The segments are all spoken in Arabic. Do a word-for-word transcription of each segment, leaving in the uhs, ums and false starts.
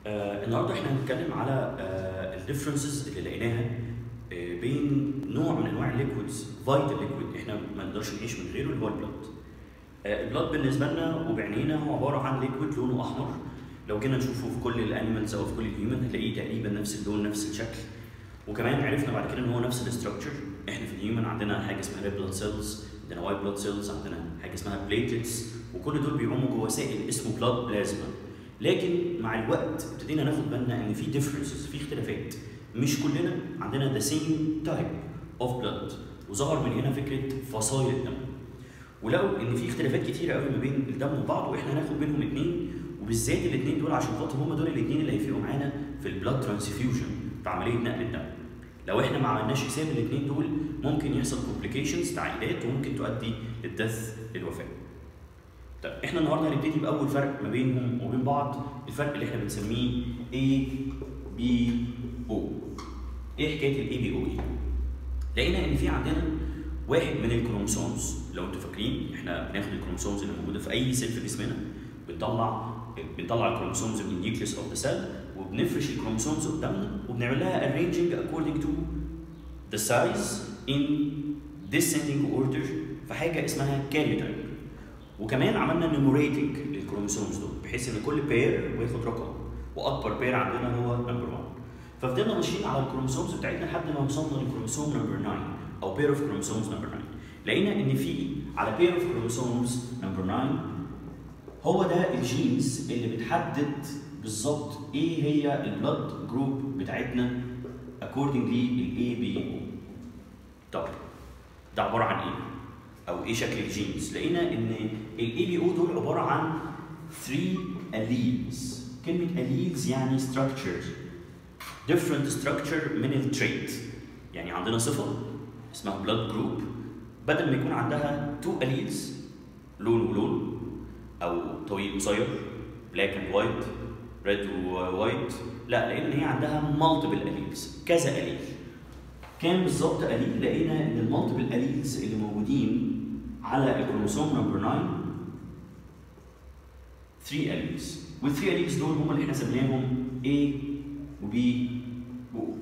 آه النهارده احنا هنتكلم على آه الديفرنسز اللي لقيناها آه بين نوع من انواع الليكويدز، فايتال ليكويد احنا ما نقدرش نعيش من غيره، اللي هو البلاد. آه البلاد بالنسبه لنا وبعينينا هو عباره عن ليكويد لونه احمر. لو جينا نشوفه في كل الانيمالز او في كل الهيومن هنلاقيه تقريبا نفس اللون نفس الشكل. وكمان عرفنا بعد كده ان هو نفس الاستراكشر. احنا في الهيومن عندنا حاجه اسمها ريد بلاد سيلز، عندنا وايت بلاد سيلز، عندنا حاجه اسمها بليتلتس، وكل دول بيعوموا جوه سائل اسمه بلاد بلازما. لكن مع الوقت ابتدينا ناخد بالنا ان في ديفرنسز، في اختلافات. مش كلنا عندنا ذا سيم تايب اوف بلاد، وظهر من هنا فكره فصائل الدم. ولقوا ان في اختلافات كتيره قوي ما بين الدم وبعض، واحنا هناخد بينهم اثنين، وبالذات الاثنين دول عشان خاطر هم دول الاثنين اللي هيفرقوا معانا في البلاد ترانسفيوجن، في عمليه نقل الدم. لو احنا ما عملناش حساب الاثنين دول ممكن يحصل كومبليكيشنز، تعقيدات، وممكن تؤدي للدث، للوفاه. طيب احنا النهارده هنبتدي باول فرق ما بينهم وبين بعض، الفرق اللي احنا بنسميه A B O. ايه حكايه ال A B O دي؟ لقينا ان في عندنا واحد من الكروموسومز، لو انتوا فاكرين احنا بناخد الكروموسومز اللي موجوده في اي سيل في جسمنا، بنطلع بنطلع الكروموسومز من النيوكليوس اوف ذا سيل، وبنفرش الكروموسومز قدامنا وبنعمل لها arranging according to the size in descending order في حاجه اسمها كاريوتايب. وكمان عملنا نيوميريتنج للكروموسومز دول بحيث ان كل بير بياخد رقم، واكبر بير عندنا هو نمبر واحد. ففضلنا ماشيين على الكروموسومز بتاعتنا لحد ما وصلنا للكروموسوم نمبر تسعة او بير اوف كروموسومز نمبر تسعة. لقينا ان في على بير اوف كروموسومز نمبر تسعة هو ده الجينز اللي بتحدد بالظبط ايه هي البلاد جروب بتاعتنا accordingly ال A B O. طب ده عباره عن ايه؟ او ايه شكل الجينز؟ لقينا ان ال A B O دول عباره عن three alleles. كلمه alleles يعني structure، different structure من التريت. يعني عندنا صفه اسمها blood group، بدل ما يكون عندها two alleles لون ولون، او طويل قصير black and white red ووايت، لا لقينا ان هي عندها multiple alleles، كذا allele. كام بالظبط allele؟ لقينا ان المالتيبل alleles اللي موجودين على الكروموسوم نمبر تسعة three alleles، وال three alleles دول هم اللي احنا سميناهم A و B و O.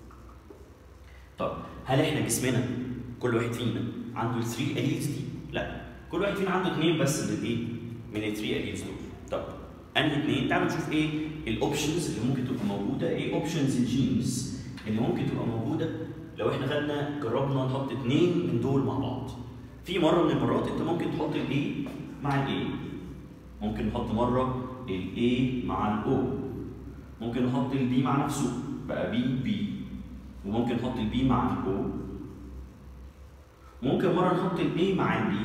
طب هل احنا جسمنا كل واحد فينا عنده ال three alleles دي؟ لا، كل واحد فينا عنده اثنين بس من الايه؟ من ال three alleles دول. طب انهي اثنين؟ تعالوا نشوف ايه الاوبشنز اللي ممكن تبقى موجوده، ايه اوبشنز الجينز اللي ممكن تبقى موجوده لو احنا خدنا جربنا نحط اثنين من دول مع بعض. في مره من المرات انت ممكن تحط ال A مع ال A، ممكن نحط مره ال A مع ال O، ممكن نحط ال B مع نفسه بقى B B، وممكن نحط ال B مع ال O، ممكن مره نحط ال A مع ال B،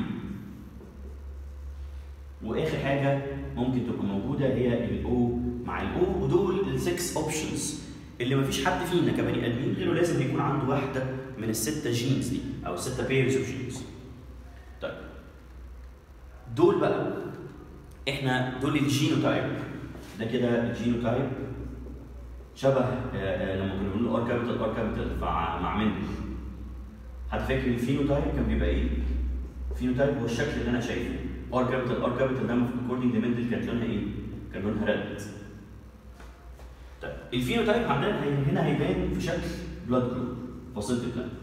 واخر حاجه ممكن تبقى موجوده هي ال O مع ال O. ودول السكس اوبشنز اللي مفيش حد فينا كبني ادمين غيره لازم يكون عنده واحده من السته جينز دي او السته بيرز اوف جينز. طيب دول بقى احنا دول الجينوتايب. ده كده الجينوتايب شبه لما كنا بنقول ار كابيتال ار كابيتال مع مندل. حد فاكر الفينوتايب كان بيبقى ايه؟ الفينوتايب هو الشكل اللي انا شايفه، ار كابيتال ار كابيتال ده اكوردنج لمندل كانت لونها ايه؟ كان لونها ريد. طيب الفينوتايب عندنا هنا هيبان في شكل بلاد جروب، فصيله الدم.